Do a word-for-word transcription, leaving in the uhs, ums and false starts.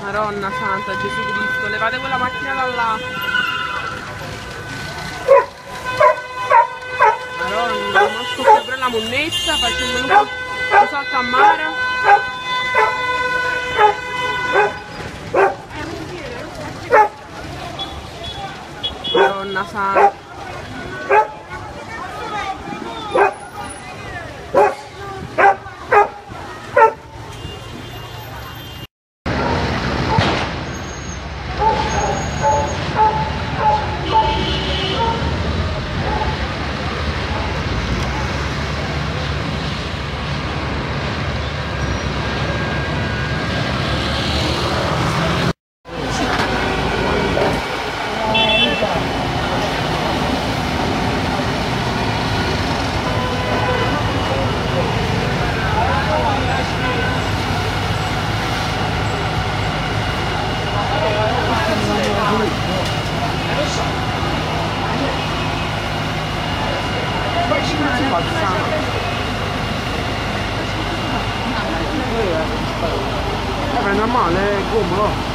Madonna santa, Gesù Cristo, levate quella macchina da là. Madonna, ma scoppia pure la monnezza facendo un po' un salto a mare. Madonna santa. Eh, ma è normale, è comodo.